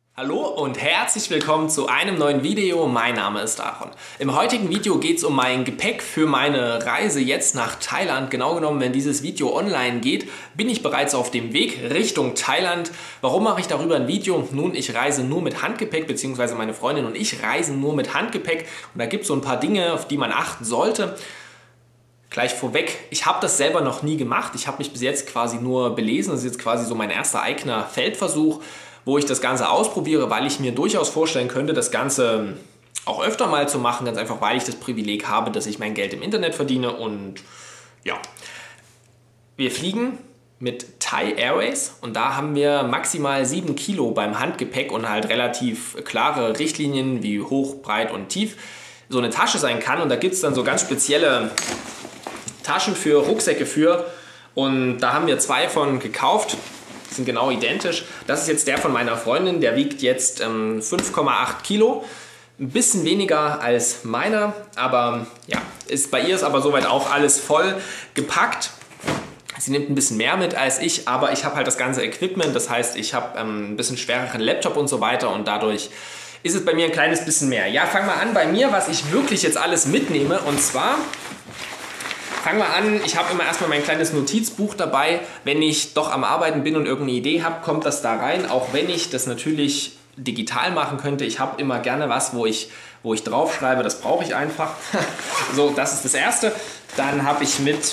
Hallo und herzlich willkommen zu einem neuen Video. Mein Name ist Aaron. Im heutigen Video geht es um mein Gepäck für meine Reise jetzt nach Thailand. Genau genommen, wenn dieses Video online geht, bin ich bereits auf dem Weg Richtung Thailand. Warum mache ich darüber ein Video? Nun, ich reise nur mit Handgepäck, beziehungsweise meine Freundin und ich reisen nur mit Handgepäck. Und da gibt es so ein paar Dinge, auf die man achten sollte. Gleich vorweg, ich habe das selber noch nie gemacht. Ich habe mich bis jetzt quasi nur belesen. Das ist jetzt quasi so mein erster eigener Feldversuch, wo ich das Ganze ausprobiere, weil ich mir durchaus vorstellen könnte, das Ganze auch öfter mal zu machen, ganz einfach, weil ich das Privileg habe, dass ich mein Geld im Internet verdiene. Und ja, wir fliegen mit Thai Airways und da haben wir maximal 7 Kilo beim Handgepäck und halt relativ klare Richtlinien, wie hoch, breit und tief so eine Tasche sein kann. Und da gibt es dann so ganz spezielle Taschen für Rucksäcke für, und da haben wir 2 von gekauft. Die sind genau identisch. Das ist jetzt der von meiner Freundin, der wiegt jetzt 5,8 Kilo. Ein bisschen weniger als meiner, aber ja, bei ihr ist aber soweit auch alles voll gepackt. Sie nimmt ein bisschen mehr mit als ich, aber ich habe halt das ganze Equipment. Das heißt, ich habe ein bisschen schwereren Laptop und so weiter und dadurch ist es bei mir ein kleines bisschen mehr. Ja, fangen wir an bei mir, was ich wirklich jetzt alles mitnehme, und zwar fangen wir an, ich habe immer erstmal mein kleines Notizbuch dabei. Wenn ich doch am Arbeiten bin und irgendeine Idee habe, kommt das da rein. Auch wenn ich das natürlich digital machen könnte. Ich habe immer gerne was, wo ich draufschreibe. Das brauche ich einfach. So, das ist das Erste. Dann habe ich mit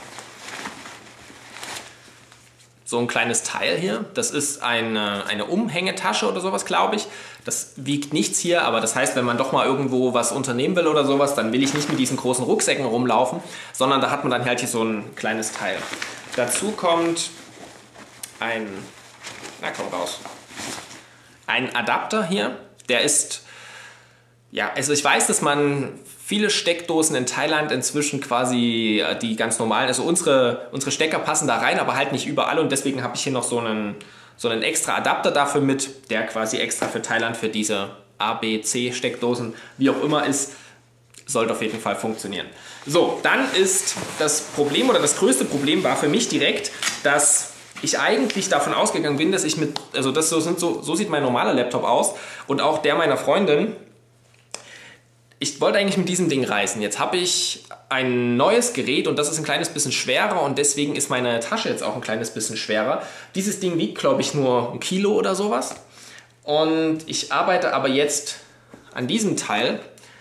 so ein kleines Teil hier. Das ist eine Umhängetasche oder sowas, glaube ich. Das wiegt nichts hier, aber das heißt, wenn man doch mal irgendwo was unternehmen will oder sowas, dann will ich nicht mit diesen großen Rucksäcken rumlaufen, sondern da hat man dann halt hier so ein kleines Teil. Dazu kommt ein Adapter hier. Der ist, ja, also ich weiß, dass man viele Steckdosen in Thailand inzwischen quasi die ganz normalen, also unsere Stecker passen da rein, aber halt nicht überall, und deswegen habe ich hier noch so einen extra Adapter dafür mit, der quasi extra für Thailand für diese A, B, C Steckdosen, wie auch immer ist, sollte auf jeden Fall funktionieren. So, dann ist das Problem, oder das größte Problem war für mich direkt, dass ich eigentlich davon ausgegangen bin, dass ich so sieht mein normaler Laptop aus und auch der meiner Freundin. Ich wollte eigentlich mit diesem Ding reisen. Jetzt habe ich ein neues Gerät und das ist ein kleines bisschen schwerer, und deswegen ist meine Tasche jetzt auch ein kleines bisschen schwerer. Dieses Ding wiegt, glaube ich, nur 1 Kilo oder sowas. Und ich arbeite aber jetzt an diesem Teil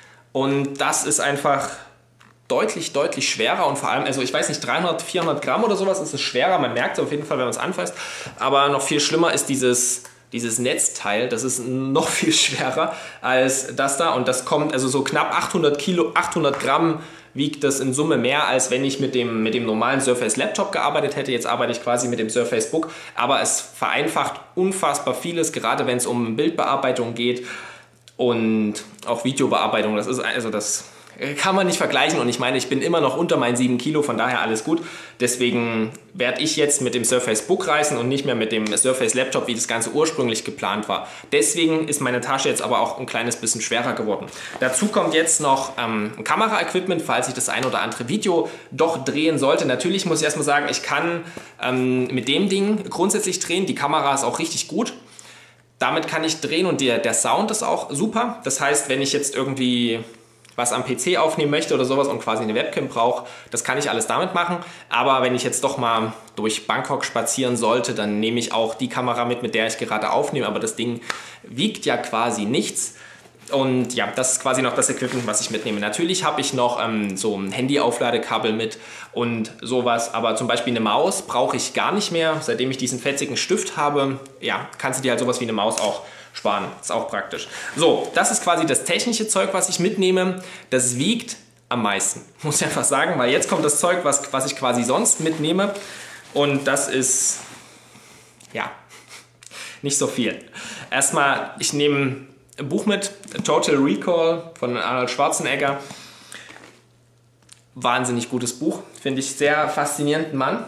und das ist einfach deutlich, deutlich schwerer, und vor allem, also ich weiß nicht, 300, 400 Gramm oder sowas ist es schwerer. Man merkt es auf jeden Fall, wenn man es anfasst. Aber noch viel schlimmer ist dieses Netzteil, das ist noch viel schwerer als das da, und das kommt, also so knapp 800 Gramm wiegt das in Summe mehr, als wenn ich mit dem normalen Surface Laptop gearbeitet hätte. Jetzt arbeite ich quasi mit dem Surface Book, aber es vereinfacht unfassbar vieles, gerade wenn es um Bildbearbeitung geht und auch Videobearbeitung. Das kann man nicht vergleichen, und ich meine, ich bin immer noch unter meinen 7 Kilo, von daher alles gut. Deswegen werde ich jetzt mit dem Surface Book reisen und nicht mehr mit dem Surface Laptop, wie das Ganze ursprünglich geplant war. Deswegen ist meine Tasche jetzt aber auch ein kleines bisschen schwerer geworden. Dazu kommt jetzt noch Kamera-Equipment, falls ich das ein oder andere Video doch drehen sollte. Natürlich muss ich erstmal sagen, ich kann mit dem Ding grundsätzlich drehen. Die Kamera ist auch richtig gut. Damit kann ich drehen, und der Sound ist auch super. Das heißt, wenn ich jetzt irgendwie was am PC aufnehmen möchte oder sowas und quasi eine Webcam brauche, das kann ich alles damit machen. Aber wenn ich jetzt doch mal durch Bangkok spazieren sollte, dann nehme ich auch die Kamera mit der ich gerade aufnehme. Aber das Ding wiegt ja quasi nichts. Und ja, das ist quasi noch das Equipment, was ich mitnehme. Natürlich habe ich noch so ein Handy-Aufladekabel mit und sowas. Aber zum Beispiel eine Maus brauche ich gar nicht mehr. Seitdem ich diesen fetzigen Stift habe, ja, kannst du dir halt sowas wie eine Maus auch sparen. Ist auch praktisch. So, das ist quasi das technische Zeug, was ich mitnehme. Das wiegt am meisten, muss ich einfach sagen, weil jetzt kommt das Zeug, was ich quasi sonst mitnehme. Und das ist, ja, nicht so viel. Erstmal, ich nehme ein Buch mit, Total Recall von Arnold Schwarzenegger. Wahnsinnig gutes Buch, finde ich sehr faszinierenden Mann.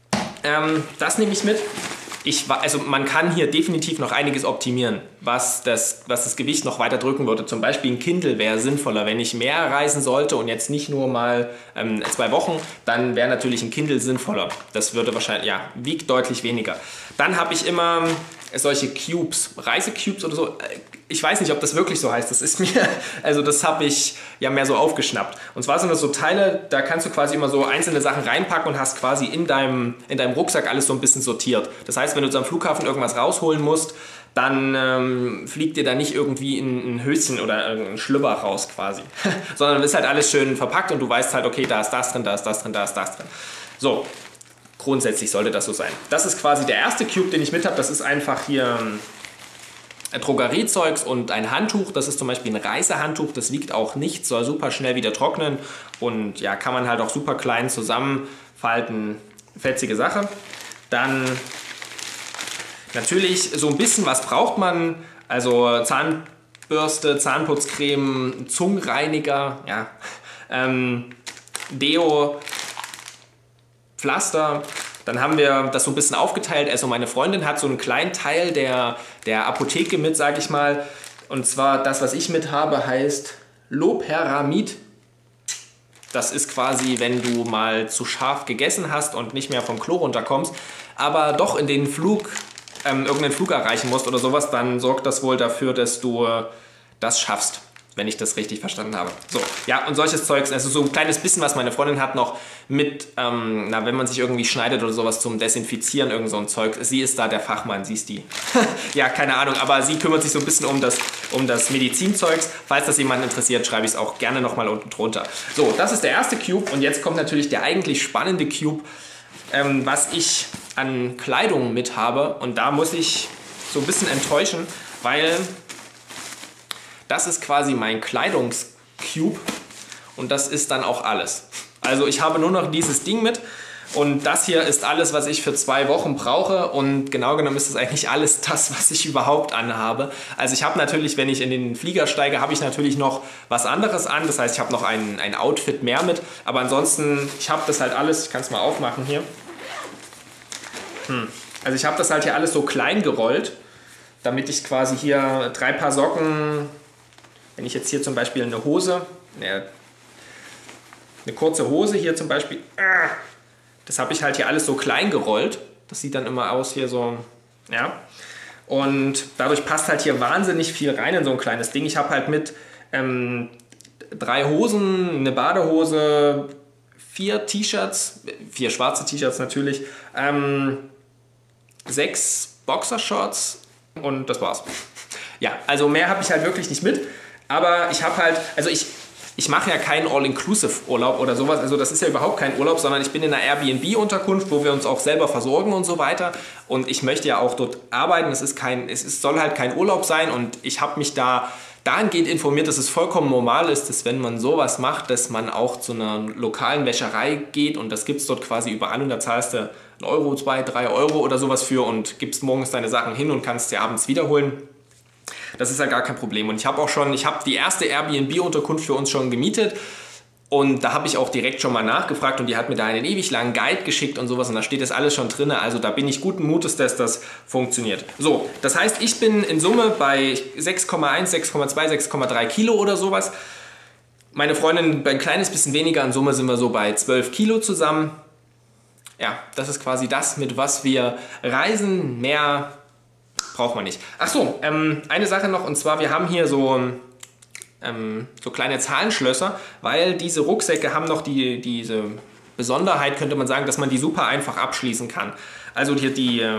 Das nehme ich mit. Also man kann hier definitiv noch einiges optimieren, was das Gewicht noch weiter drücken würde. Zum Beispiel ein Kindle wäre sinnvoller. Wenn ich mehr reisen sollte und jetzt nicht nur mal 2 Wochen, dann wäre natürlich ein Kindle sinnvoller. Das würde wahrscheinlich, ja, wiegt deutlich weniger. Dann habe ich immer solche Cubes, Reisecubes oder so. Ich weiß nicht, ob das wirklich so heißt. Das ist mir, also das habe ich ja mehr so aufgeschnappt. Und zwar sind das so Teile, da kannst du quasi immer so einzelne Sachen reinpacken und hast quasi in deinem Rucksack alles so ein bisschen sortiert. Das heißt, wenn du am Flughafen irgendwas rausholen musst, dann fliegt dir da nicht irgendwie ein Höschen oder ein Schlüpper raus quasi. Sondern ist halt alles schön verpackt und du weißt halt, okay, da ist das drin, da ist das drin, da ist das drin. So, grundsätzlich sollte das so sein. Das ist quasi der erste Cube, den ich mit habe. Das ist einfach hier Drogeriezeugs und ein Handtuch. Das ist zum Beispiel ein Reisehandtuch. Das wiegt auch nichts, soll super schnell wieder trocknen. Und ja, kann man halt auch super klein zusammenfalten. Fetzige Sache. Dann natürlich so ein bisschen, was braucht man? Also Zahnbürste, Zahnputzcreme, Zungenreiniger, ja, Deo, Pflaster. Dann haben wir das so ein bisschen aufgeteilt. Also meine Freundin hat so einen kleinen Teil der Apotheke mit, sage ich mal. Und zwar das, was ich mit habe, heißt Loperamid. Das ist quasi, wenn du mal zu scharf gegessen hast und nicht mehr vom Klo runterkommst, aber doch in den irgendeinen Flug erreichen musst oder sowas, dann sorgt das wohl dafür, dass du das schaffst, wenn ich das richtig verstanden habe. So, ja, und solches Zeugs, also so ein kleines bisschen, was meine Freundin hat noch mit, wenn man sich irgendwie schneidet oder sowas zum Desinfizieren, irgend so ein Zeug. Sie ist da der Fachmann, sie ist die. Ja, keine Ahnung, aber sie kümmert sich so ein bisschen um das Medizinzeugs. Falls das jemanden interessiert, schreibe ich es auch gerne nochmal unten drunter. So, das ist der erste Cube und jetzt kommt natürlich der eigentlich spannende Cube, was ich an Kleidung mit habe. Und da muss ich so ein bisschen enttäuschen, weil das ist quasi mein Kleidungscube und das ist dann auch alles. Also ich habe nur noch dieses Ding mit und das hier ist alles, was ich für 2 Wochen brauche und genau genommen ist es eigentlich alles das, was ich überhaupt anhabe. Also ich habe natürlich, wenn ich in den Flieger steige, habe ich natürlich noch was anderes an. Das heißt, ich habe noch ein Outfit mehr mit, aber ansonsten, ich habe das halt alles, ich kann es mal aufmachen hier. Also ich habe das halt hier alles so klein gerollt, damit ich quasi hier 3 Paar Socken, wenn ich jetzt hier zum Beispiel eine Hose, eine kurze Hose hier zum Beispiel, das habe ich halt hier alles so klein gerollt. Das sieht dann immer aus hier so, ja. Und dadurch passt halt hier wahnsinnig viel rein in so ein kleines Ding. Ich habe halt mit 3 Hosen, eine Badehose, 4 T-Shirts, 4 schwarze T-Shirts natürlich, 6 Boxershorts und das war's. Ja, also mehr habe ich halt wirklich nicht mit. Aber ich habe halt, also ich mache ja keinen All-Inclusive-Urlaub oder sowas. Also das ist ja überhaupt kein Urlaub, sondern ich bin in einer Airbnb-Unterkunft, wo wir uns auch selber versorgen und so weiter. Und ich möchte ja auch dort arbeiten. Es soll halt kein Urlaub sein. Und ich habe mich da dahingehend informiert, dass es vollkommen normal ist, dass wenn man sowas macht, dass man auch zu einer lokalen Wäscherei geht. Und das gibt es dort quasi überall. Und da zahlst du 1 Euro, 2, 3 Euro oder sowas für und gibst morgens deine Sachen hin und kannst sie abends wiederholen. Das ist ja gar kein Problem. Und ich habe die erste Airbnb-Unterkunft für uns schon gemietet. Und da habe ich auch direkt schon mal nachgefragt und die hat mir da einen ewig langen Guide geschickt und sowas. Und da steht das alles schon drin. Also da bin ich guten Mutes, dass das funktioniert. So, das heißt, ich bin in Summe bei 6,1, 6,2, 6,3 Kilo oder sowas. Meine Freundin ein kleines bisschen weniger. In Summe sind wir so bei 12 Kilo zusammen. Ja, das ist quasi das, mit was wir reisen. Mehr braucht man nicht. Ach so, eine Sache noch, und zwar, wir haben hier so kleine Zahlenschlösser, weil diese Rucksäcke haben noch diese Besonderheit, könnte man sagen, dass man die super einfach abschließen kann. Also hier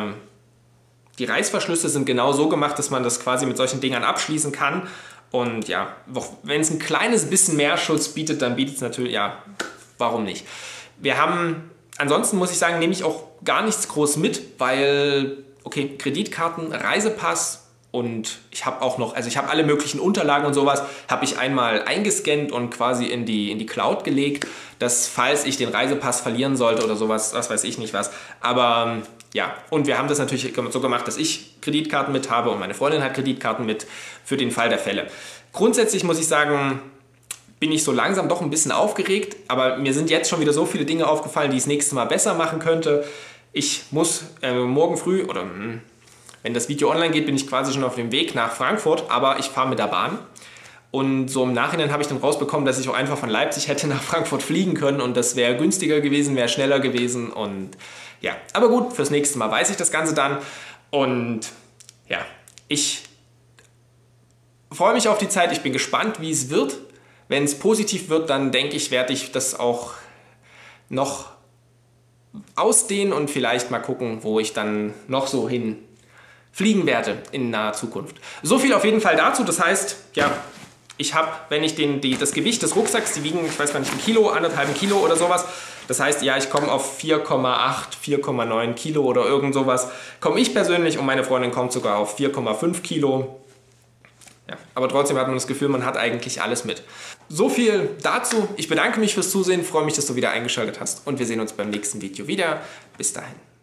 die Reißverschlüsse sind genau so gemacht, dass man das quasi mit solchen Dingern abschließen kann. Und ja, wenn es ein kleines bisschen mehr Schutz bietet, dann bietet es natürlich, ja, warum nicht? Ansonsten muss ich sagen, nehme ich auch gar nichts groß mit, weil okay, Kreditkarten, Reisepass und ich habe auch noch, also ich habe alle möglichen Unterlagen und sowas, habe ich einmal eingescannt und quasi in die Cloud gelegt, dass falls ich den Reisepass verlieren sollte oder sowas, was weiß ich nicht was. Aber ja, und wir haben das natürlich so gemacht, dass ich Kreditkarten mit habe und meine Freundin hat Kreditkarten mit für den Fall der Fälle. Grundsätzlich muss ich sagen, bin ich so langsam doch ein bisschen aufgeregt, aber mir sind jetzt schon wieder so viele Dinge aufgefallen, die ich das nächste Mal besser machen könnte. Ich muss morgen früh, oder wenn das Video online geht, bin ich quasi schon auf dem Weg nach Frankfurt, aber ich fahre mit der Bahn. Und so im Nachhinein habe ich dann rausbekommen, dass ich auch einfach von Leipzig hätte nach Frankfurt fliegen können und das wäre günstiger gewesen, wäre schneller gewesen und ja. Aber gut, fürs nächste Mal weiß ich das Ganze dann und ja, ich freue mich auf die Zeit. Ich bin gespannt, wie es wird. Wenn es positiv wird, dann denke ich, werde ich das auch noch ausdehnen und vielleicht mal gucken, wo ich dann noch so hin fliegen werde in naher Zukunft. So viel auf jeden Fall dazu. Das heißt, ja, ich habe, wenn ich das Gewicht des Rucksacks, die wiegen, ich weiß gar nicht, 1 Kilo, 1,5 Kilo oder sowas. Das heißt, ja, ich komme auf 4,8, 4,9 Kilo oder irgend sowas. Komme ich persönlich und meine Freundin kommt sogar auf 4,5 Kilo. Ja, aber trotzdem hat man das Gefühl, man hat eigentlich alles mit. So viel dazu. Ich bedanke mich fürs Zusehen, freue mich, dass du wieder eingeschaltet hast und wir sehen uns beim nächsten Video wieder. Bis dahin.